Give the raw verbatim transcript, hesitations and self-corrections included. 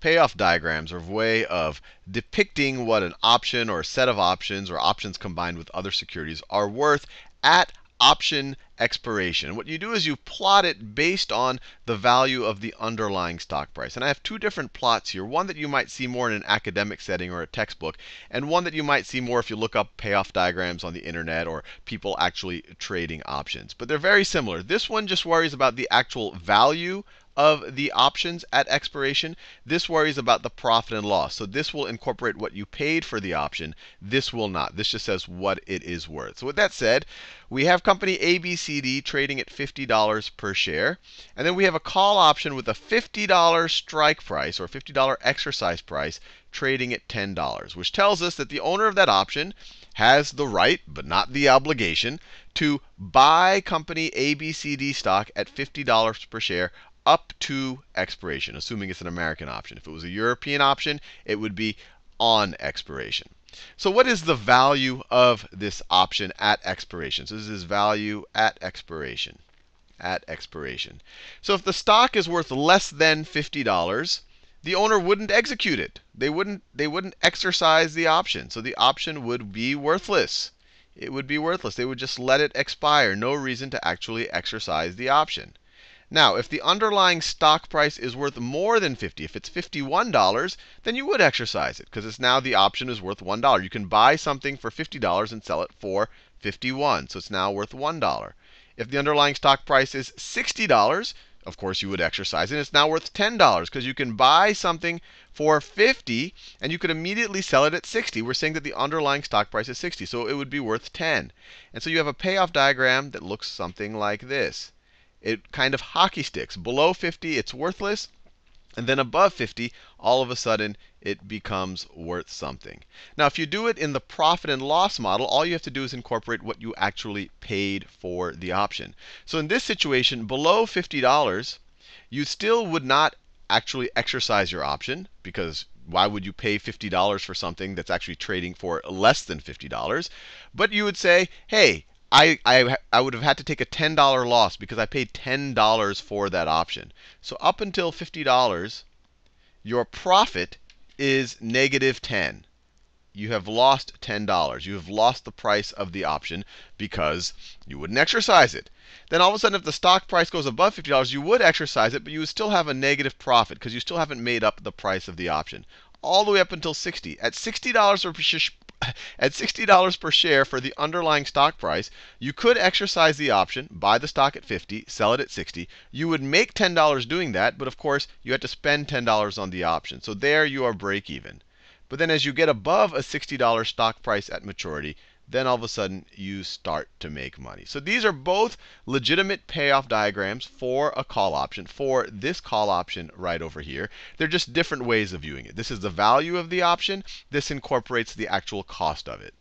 Payoff diagrams are a way of depicting what an option or a set of options or options combined with other securities are worth at option expiration. What you do is you plot it based on the value of the underlying stock price. And I have two different plots here, one that you might see more in an academic setting or a textbook, and one that you might see more if you look up payoff diagrams on the internet or people actually trading options. But they're very similar. This one just worries about the actual value of the options at expiration. This worries about the profit and loss. So this will incorporate what you paid for the option. This will not. This just says what it is worth. So with that said, we have company A B C D trading at fifty dollars per share. And then we have a call option with a fifty dollar strike price or fifty dollar exercise price trading at ten dollars, which tells us that the owner of that option has the right, but not the obligation, to buy company A B C D stock at fifty dollars per share up to expiration, assuming it's an American option. If it was a European option, it would be on expiration. So what is the value of this option at expiration? So this is value at expiration. At expiration. So if the stock is worth less than fifty dollars, the owner wouldn't execute it. They wouldn't, they wouldn't exercise the option. So the option would be worthless. It would be worthless. They would just let it expire. No reason to actually exercise the option. Now, if the underlying stock price is worth more than fifty, if it's fifty-one dollars, then you would exercise it, because it's now the option is worth one dollar. You can buy something for fifty dollars and sell it for fifty-one dollars. So it's now worth one dollar. If the underlying stock price is sixty dollars, of course you would exercise it. It's now worth ten dollars, because you can buy something for fifty dollars and you could immediately sell it at sixty dollars. We're saying that the underlying stock price is sixty dollars, so it would be worth ten dollars. And so you have a payoff diagram that looks something like this. It kind of hockey sticks. Below fifty, it's worthless. And then above fifty, all of a sudden, it becomes worth something. Now, if you do it in the profit and loss model, all you have to do is incorporate what you actually paid for the option. So in this situation, below fifty dollars, you still would not actually exercise your option, because why would you pay fifty dollars for something that's actually trading for less than fifty dollars? But you would say, hey, I, I, I would have had to take a ten dollar loss because I paid ten dollars for that option. So up until fifty dollars, your profit is negative ten. You have lost ten dollars. You have lost the price of the option because you wouldn't exercise it. Then all of a sudden, if the stock price goes above fifty dollars, you would exercise it, but you would still have a negative profit because you still haven't made up the price of the option. All the way up until sixty. At sixty dollars per At sixty dollars per share for the underlying stock price, you could exercise the option, buy the stock at fifty, sell it at sixty. You would make ten dollars doing that, but of course, you had to spend ten dollars on the option. So there you are break even. But then as you get above a sixty dollar stock price at maturity, then all of a sudden you start to make money. So these are both legitimate payoff diagrams for a call option, for this call option right over here. They're just different ways of viewing it. This is the value of the option. This incorporates the actual cost of it.